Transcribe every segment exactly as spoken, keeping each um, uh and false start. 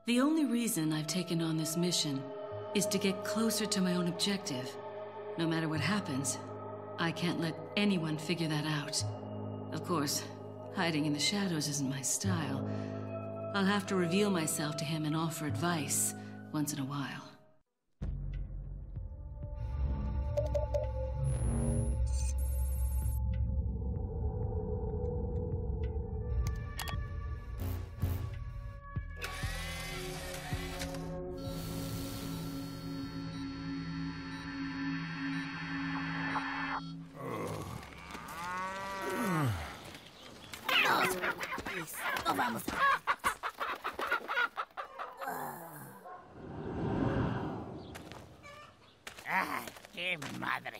The only reason I've taken on this mission is to get closer to my own objective. No matter what happens, I can't let anyone figure that out. Of course, hiding in the shadows isn't my style. I'll have to reveal myself to him and offer advice once in a while. No vamos. ¡Ah, qué madre!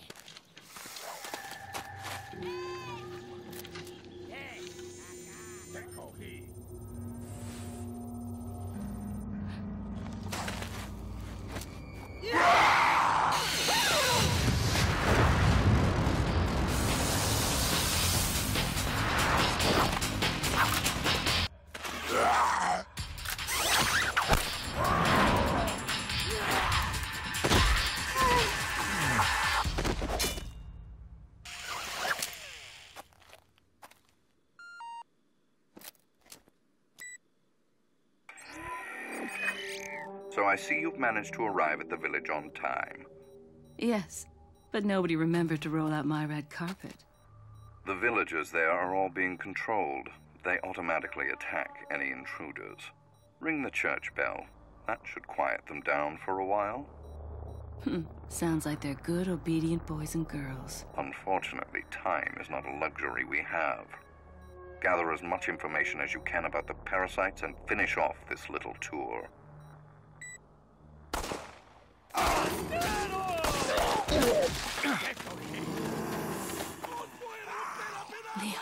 Te cogí. So I see you've managed to arrive at the village on time. Yes, but nobody remembered to roll out my red carpet. The villagers there are all being controlled. They automatically attack any intruders. Ring the church bell. That should quiet them down for a while. Hmm, sounds like they're good, obedient boys and girls. Unfortunately, time is not a luxury we have. Gather as much information as you can about the parasites and finish off this little tour. Leo.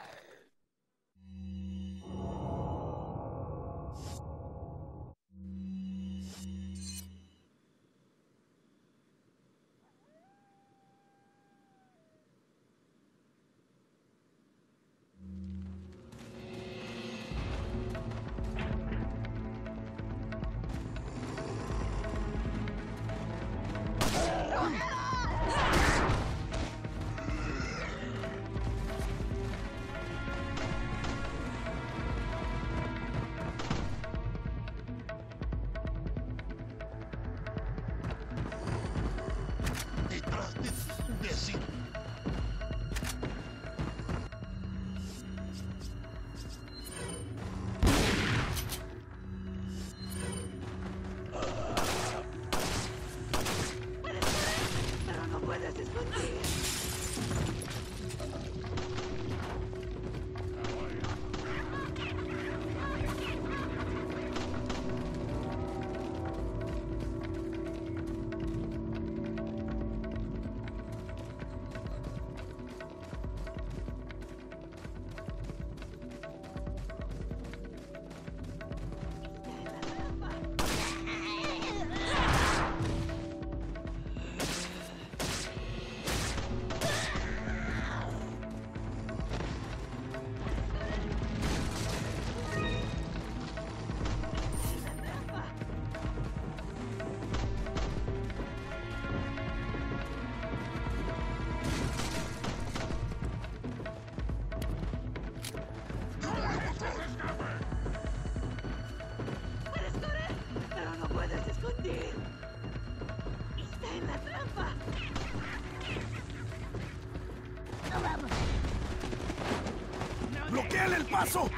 ¡Bloquéale el paso!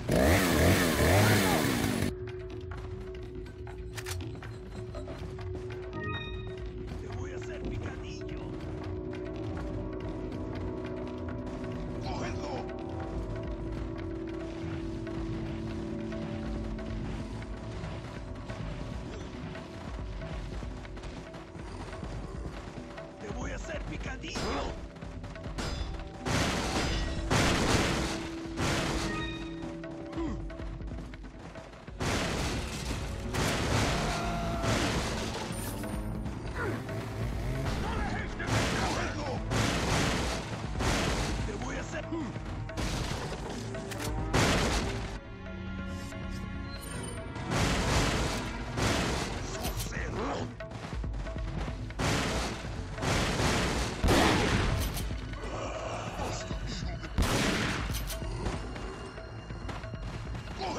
Te voy a hacer picadillo. ¡Cógelo! Te voy a hacer picadillo.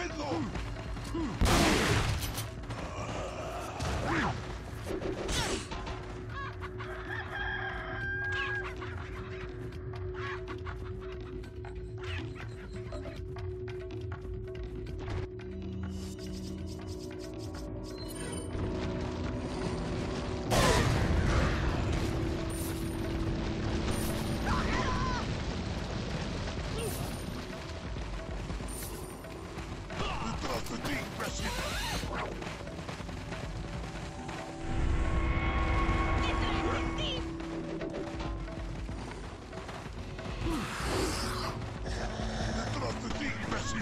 ¡Deténlo! Detrás de ti, imbécil. Detrás de ti, imbécil.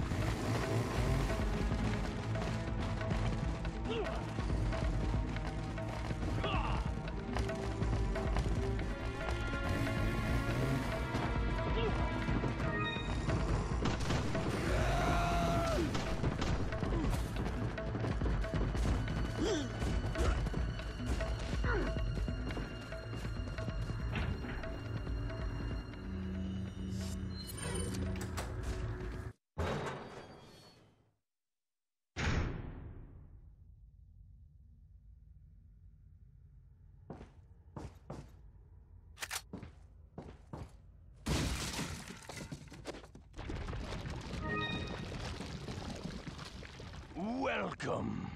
Welcome.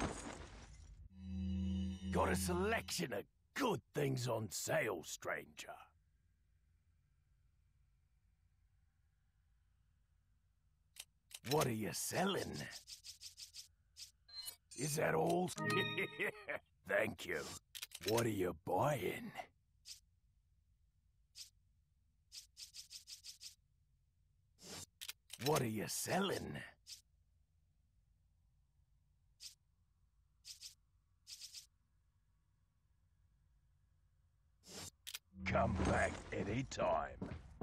Got a selection of good things on sale, stranger. What are you selling? Is that all? Thank you. What are you buying? What are you selling? Come back anytime.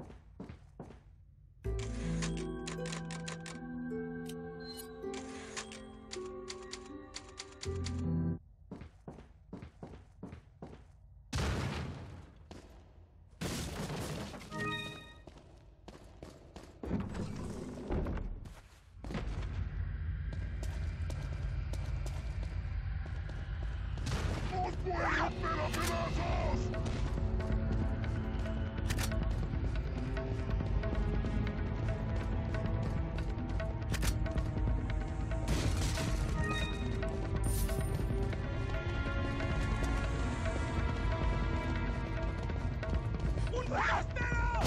¡Os voy a hacer a pedazos! ¡Un forastero!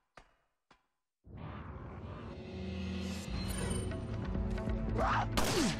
Ah!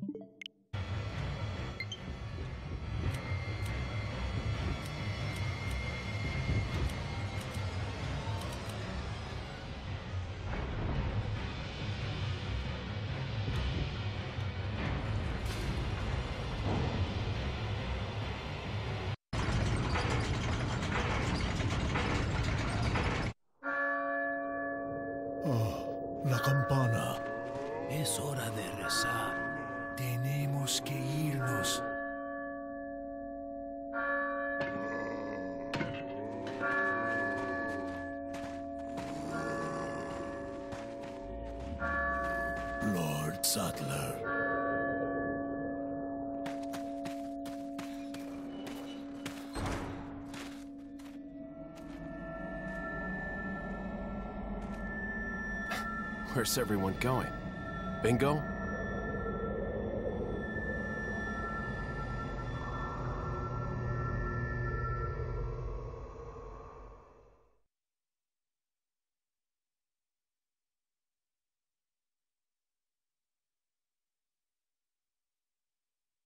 Oh, la campana. Es hora de rezar. Tenemos que irnos. Lord Sattler. Where's everyone going? Bingo?